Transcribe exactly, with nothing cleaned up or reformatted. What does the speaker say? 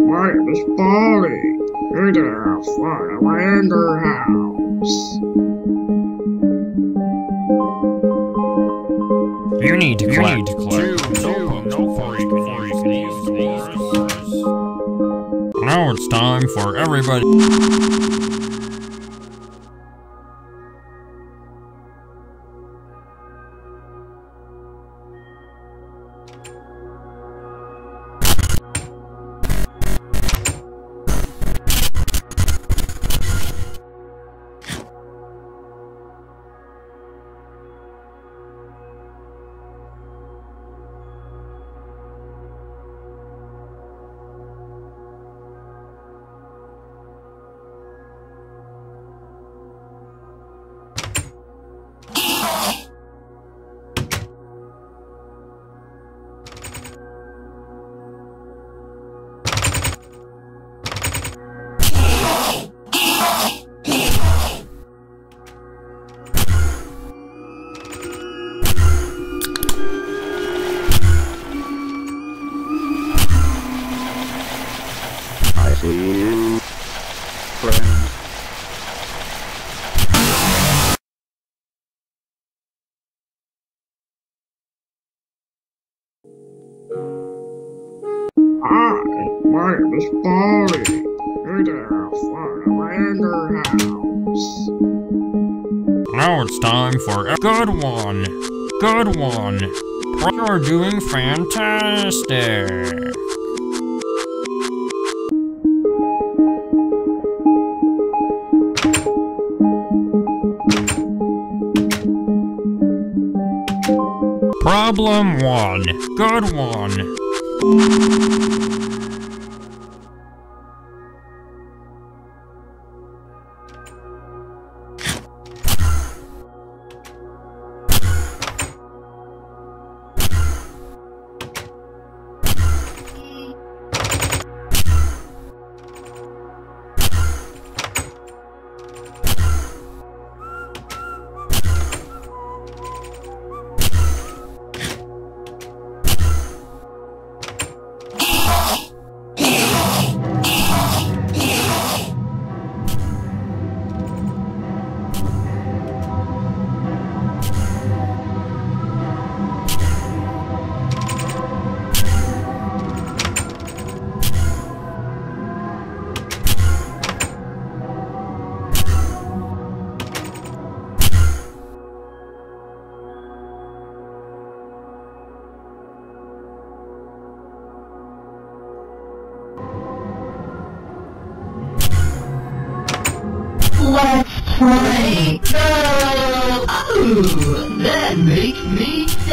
my name is Baldi. We're gonna have fun around our house. You need to collect, to collect two, two notebooks before you can use these. Now it's time for everybody. I see you, friend. Hi, my name is Baldi. We're gonna have fun around our house. Now it's time for a good one. Good one. You're doing fantastic. Problem one. Good one. Let's play. Oh, that makes me